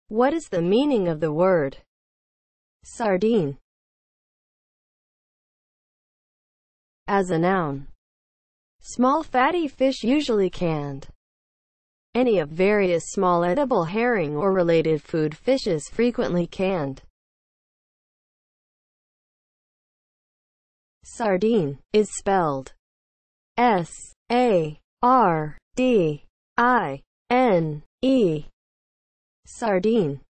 What is the meaning of the word sardine? As a noun, small fatty fish usually canned. Any of various small edible herring or related food fishes frequently canned. Sardine is spelled S-A-R-D-I-N-E. Sardine.